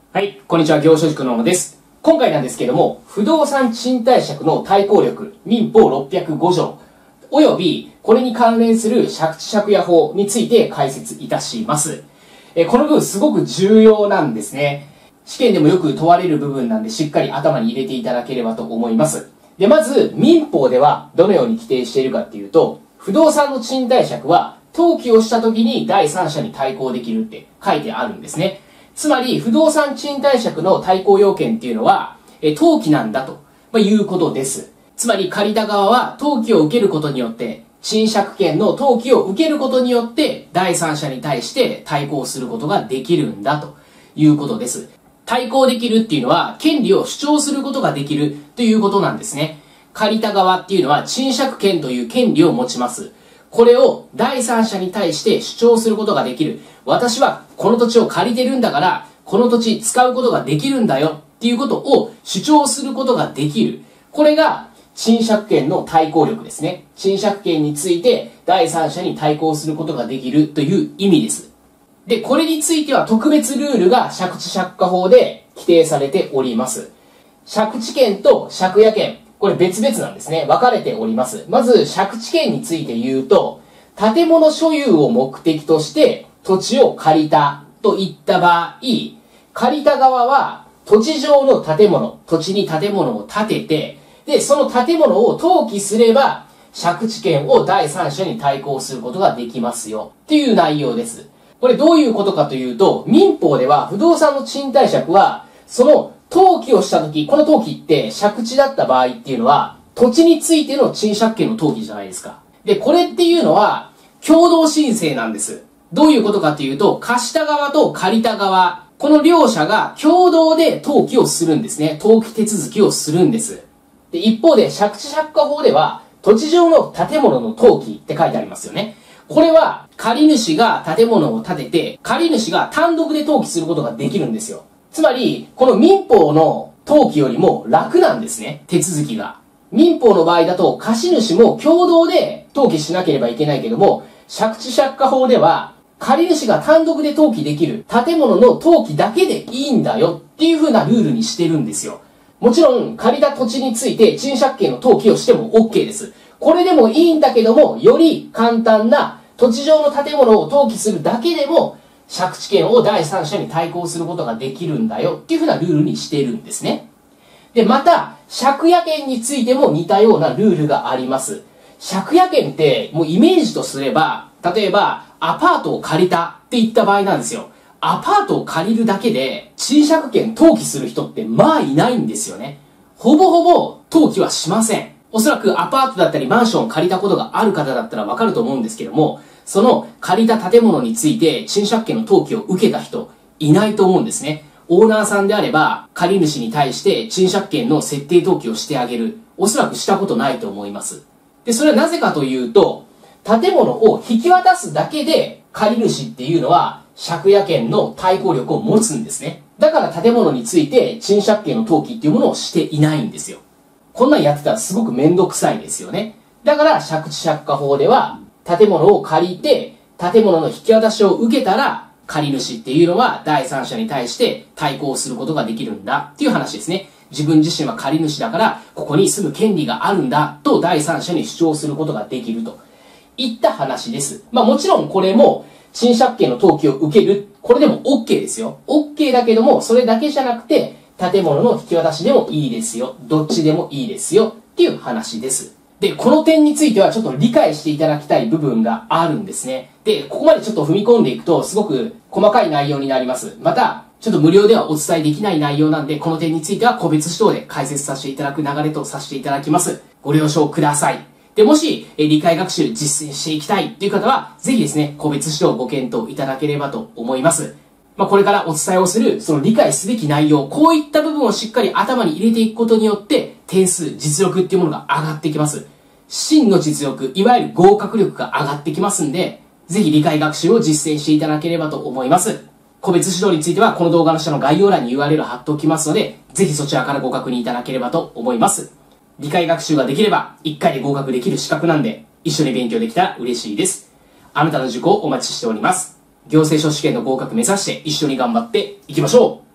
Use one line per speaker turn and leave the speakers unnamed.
はい、こんにちは、行書塾の小野です。今回なんですけども、不動産賃貸借の対効力、民法605条、およびこれに関連する借地借家法について解説いたします。この部分すごく重要なんですね。試験でもよく問われる部分なんで、しっかり頭に入れていただければと思います。で、まず、民法ではどのように規定しているかっていうと、不動産の賃貸借は、登記をした時に第三者に対抗できるって書いてあるんですね。つまり、不動産賃貸借の対抗要件っていうのは、登記なんだということです。つまり、借りた側は登記を受けることによって、賃借権の登記を受けることによって、第三者に対して対抗することができるんだということです。対抗できるっていうのは、権利を主張することができるということなんですね。借りた側っていうのは、賃借権という権利を持ちます。これを第三者に対して主張することができる。私はこの土地を借りてるんだから、この土地使うことができるんだよっていうことを主張することができる。これが賃借権の対抗力ですね。賃借権について第三者に対抗することができるという意味です。で、これについては特別ルールが借地借家法で規定されております。借地権と借家権。これ別々なんですね。分かれております。まず、借地権について言うと、建物所有を目的として土地を借りたといった場合、借りた側は土地上の建物、土地に建物を建てて、で、その建物を登記すれば、借地権を第三者に対抗することができますよ。っていう内容です。これどういうことかというと、民法では不動産の賃貸借は、その登記をしたとき、この登記って借地だった場合っていうのは、土地についての賃借権の登記じゃないですか。で、これっていうのは、共同申請なんです。どういうことかっていうと、貸した側と借りた側、この両者が共同で登記をするんですね。登記手続きをするんです。で、一方で、借地借家法では、土地上の建物の登記って書いてありますよね。これは、借り主が建物を建てて、借り主が単独で登記することができるんですよ。つまり、この民法の登記よりも楽なんですね、手続きが。民法の場合だと、貸主も共同で登記しなければいけないけども、借地借家法では、借り主が単独で登記できる建物の登記だけでいいんだよっていう風なルールにしてるんですよ。もちろん、借りた土地について賃借権の登記をしても OK です。これでもいいんだけども、より簡単な土地上の建物を登記するだけでも、借地権を第三者に対抗することができるんだよっていうふうなルールにしているんですね。で、また、借家権についても似たようなルールがあります。借家権ってもうイメージとすれば、例えばアパートを借りたって言った場合なんですよ。アパートを借りるだけで賃借権登記する人ってまあいないんですよね。ほぼほぼ登記はしません。おそらくアパートだったりマンションを借りたことがある方だったらわかると思うんですけども、その借りた建物について賃借権の登記を受けた人いないと思うんですね。オーナーさんであれば借り主に対して賃借権の設定登記をしてあげる。おそらくしたことないと思います。で、それはなぜかというと、建物を引き渡すだけで借り主っていうのは借家権の対抗力を持つんですね。だから建物について賃借権の登記っていうものをしていないんですよ。こんなんやってたらすごくめんどくさいですよね。だから借地借家法では建物を借りて建物の引き渡しを受けたら借り主っていうのは第三者に対して対抗することができるんだっていう話ですね。自分自身は借り主だからここに住む権利があるんだと第三者に主張することができるといった話です。まあもちろんこれも賃借権の登記を受ける、これでも OK ですよ。OK だけどもそれだけじゃなくて建物の引き渡しでもいいですよ。どっちでもいいですよっていう話です。で、この点についてはちょっと理解していただきたい部分があるんですね。で、ここまでちょっと踏み込んでいくとすごく細かい内容になります。また、ちょっと無料ではお伝えできない内容なんで、この点については個別指導で解説させていただく流れとさせていただきます。ご了承ください。で、もし、理解学習実践していきたいという方は、ぜひですね、個別指導をご検討いただければと思います。これからお伝えをする、その理解すべき内容、こういった部分をしっかり頭に入れていくことによって、点数、実力っていうものが上がってきます。真の実力、いわゆる合格力が上がってきますんで、ぜひ理解学習を実践していただければと思います。個別指導については、この動画の下の概要欄に URL 貼っておきますので、ぜひそちらからご確認いただければと思います。理解学習ができれば、1回で合格できる資格なんで、一緒に勉強できたら嬉しいです。あなたの受講をお待ちしております。行政書士試験の合格目指して一緒に頑張っていきましょう。